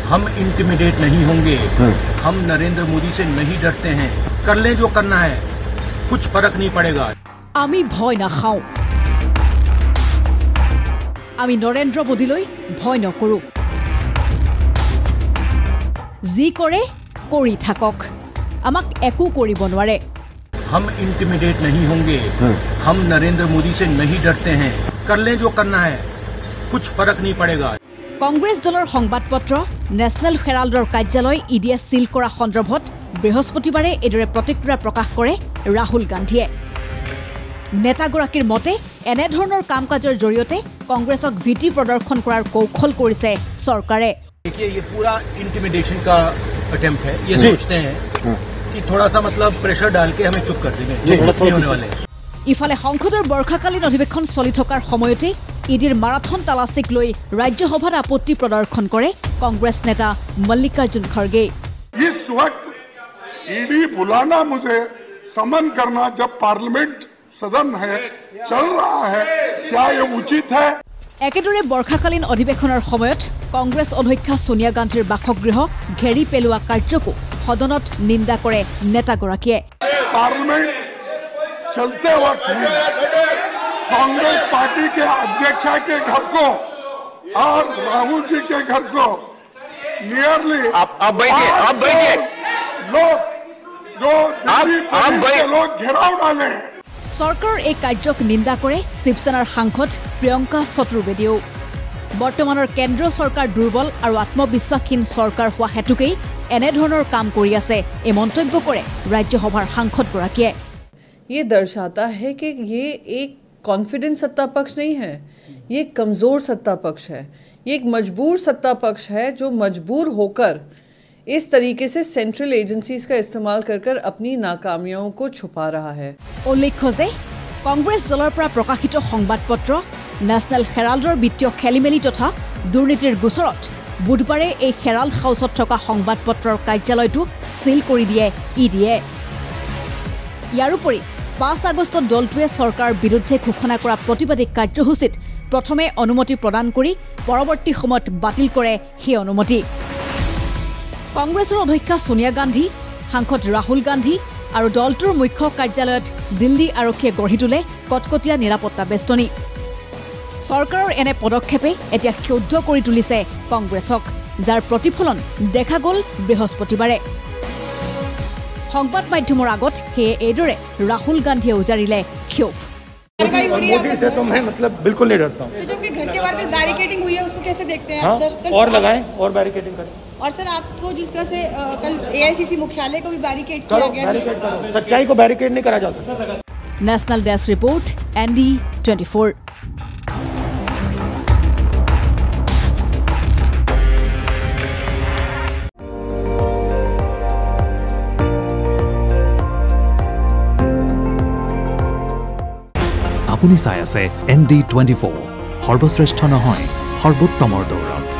हम इंटिमिडेट नहीं होंगे। हम नरेंद्र मोदी से नहीं डरते हैं। कर लें जो करना है, कुछ फर्क नहीं पड़ेगा। आमी भय नाखाओ, आमी नरेंद्र मोदीলৈ भय नकरो। जी करे करी थाকক, आमाक एकো কৰিব নোৱাৰে। हम इंटिमिडेट नहीं होंगे। हम नरेंद्र मोदी से नहीं डरते हैं। कर लें जो करना है, कुछ फर्क नहीं पड़ेगा। কংগ্ৰেছ দলৰ সংবাদপত্ৰ নেশ্যনেল হেৰাল্ডৰ কাৰ্যালয় ইডিয়ে সিল কৰা সন্দৰ্ভত বৃহস্পতিবাৰে এদৰে প্ৰতিক্ৰিয়া প্ৰকাশ কৰে ৰাহুল গান্ধীয়ে। নেতাগৰাকীৰ মতে এনেধৰণৰ কাম কাজৰ জৰিয়তে কংগ্ৰেছক ভিটি প্ৰদৰ্শন কৰাৰ কৌশল কৰিছে চৰকাৰে। देखिए, ये पूरा इंटिमिडेशन का अटेम्प्ट है। ये सोचते हैं कि थोड़ा सा मतलब प्रेशर डाल के हमें चुप कर देंगे, चुप नहीं होने वाले। ইফালে সংসদৰ বৰ্ষাকালীন অধিৱেশন চলি থকাৰ সময়তে ইডিৰ মাৰাথন তালাচীক লৈ ৰাজ্যসভাত আপত্তি প্ৰদৰ্শন কৰে কংগ্ৰেছ নেতা মল্লিকাৰ্জুন খড়গে। इस वक्त ईडी बुलाना, मुझे समन करना जब पार्लियामेंट सदन है, चल रहा है, क्या ये उचित है? একেদৰে বৰ্ষাকালীন অধিৱেশনৰ সময়ত কংগ্ৰেছ অধ্যক্ষা সোনিয়া গান্ধীৰ বাসগৃহ ঘেৰি পেলোৱা কাৰ্যকো সদনত নিন্দা কৰে নেতাগৰাকীয়ে। पार्लियामेंट चलते वक्त कांग्रेस पार्टी के अध्यक्षा के घर को और राहुल जी के घर को नियरली आप बैठिए लोग जो दिल्ली पुलिस के लोग घेराव डाले हैं। চৰকাৰৰ এই কাৰ্যক নিন্দা কৰে শিৱসেনাৰ সাংসদ প্ৰিয়ংকা চতুৰ্বেদীয়েও। বৰ্তমানৰ কেন্দ্ৰীয় চৰকাৰ দুৰ্বল আৰু আত্মবিশ্বাসহীন চৰকাৰ হোৱা হেতুকেই এনেধৰণৰ কাম কৰি আছে এই মন্তব্য কৰে ৰাজ্যসভাৰ সাংসদগৰাকীয়ে। ये दर्शाता है कि ये एक कॉन्फिडेंस सत्ता पक्ष नहीं है, ये एक कमजोर सत्ता पक्ष है, ये एक मजबूर सत्ता पक्ष है जो मजबूर होकर इस तरीके से सेंट्रल एजेंसीज का इस्तेमाल कर अपनी नाकामियों को छुपा रहा है। उल्लेख्य जे कांग्रेस दলৰ পৰা প্ৰকাশিত সংবাদপত্ৰ নেশ্যনেল হেৰাল্ডৰ বিত্তীয় খেলিমেলি তথা দুৰ্নীতিৰ গোচৰত বুধবাৰে এই হেৰাল্ড হাউচত থকা সংবাদপত্ৰৰ কাৰ্যালয়টো সিল কৰি দিয়ে ইডিয়ে। ইয়াৰোপৰি 5 আগষ্টত দলটোৱে চৰকাৰৰ বিৰুদ্ধে ঘোষণা কৰা প্ৰতিবাদী কাৰ্যসূচীত প্ৰথমে অনুমতি প্ৰদান কৰি পৰৱৰ্তী সময়ত বাতিল কৰে সেই অনুমতি। কংগ্ৰেছৰ অধ্যক্ষা সোনিয়া গান্ধী, সাংসদ ৰাহুল গান্ধী আৰু দলটোৰ মুখ্য কাৰ্যালয়ত দিল্লী আৰক্ষীয়ে গঢ়ি তোলে কটকটীয়া নিৰাপত্তা বেষ্টনী। চৰকাৰৰ এনে পদক্ষেপে এতিয়া ক্ষুব্ধ কৰি তুলিছে কংগ্ৰেছক, যাৰ প্ৰতিফলন দেখা গ'ল বৃহস্পতিবাৰে। সংবাদ মাধ্যমৰ আগত সেয়ে এইদৰে ৰাহুল গান্ধীয়ে উজাৰিলে ক্ষোভ। मोदी से तो मैं मतलब बिल्कुल नहीं डरता हूँ। जो कि घर के बाहर में बैरिकेडिंग हुई है उसको कैसे देखते हैं आप सर? और लगाएं और बैरिकेडिंग करें। और सर आपको जिस तरह से कल AICC मुख्यालय को भी बैरिकेड किया गया, बैरिकेड करो। सच्चाई को बैरिकेड नहीं करा जाता। National desk report ND24। আপুনি চাই আছে ND24, সৰ্বশ্ৰেষ্ঠ নহয় সৰ্বোত্তমৰ দৌৰত।